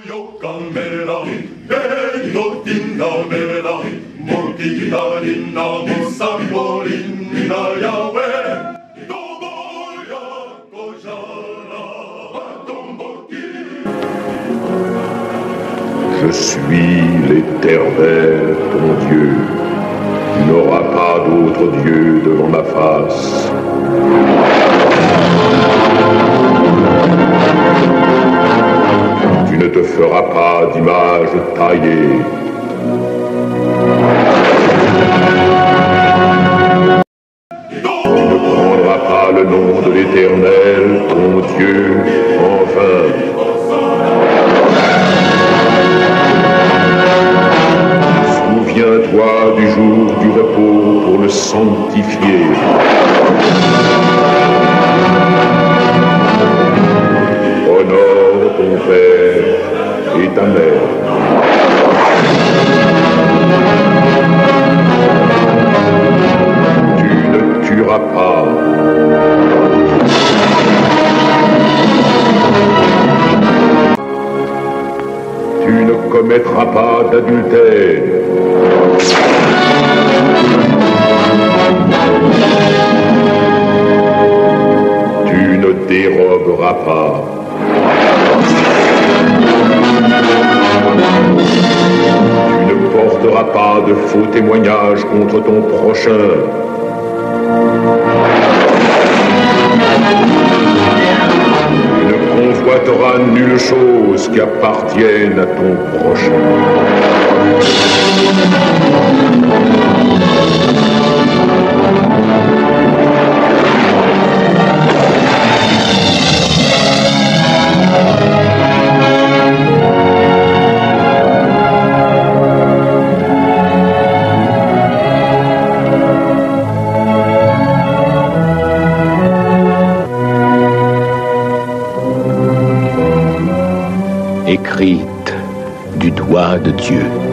Je suis l'Éternel, ton Dieu. Tu n'auras pas d'autre Dieu devant ma face. Tu ne te feras pas d'image taillée. Tu ne prendras pas le nom de l'Éternel, ton Dieu, en vain. Souviens-toi du jour du repos pour le sanctifier. Honore ton père et ta mère. Tu ne tueras pas. Tu ne commettras pas d'adultère. Tu ne déroberas pas. Tu ne porteras pas de faux témoignages contre ton prochain. Tu ne convoiteras nulle chose qui appartienne à ton prochain. Écrite du doigt de Dieu.